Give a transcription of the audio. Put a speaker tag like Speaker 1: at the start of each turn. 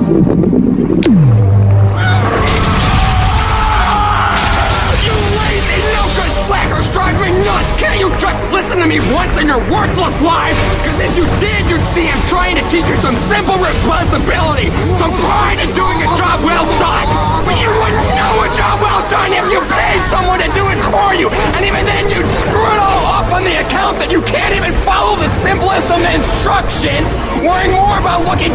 Speaker 1: You lazy, no-good slackers drive me nuts! Can't you just listen to me once in your worthless life? Cause if you did, you'd see I'm trying to teach you some simple responsibility, some pride in doing a job well done! But you wouldn't know a job well done if you paid someone to do it for you! And even then, you'd screw it all up on the account that you can't even follow the simplest of the instructions, worrying more about looking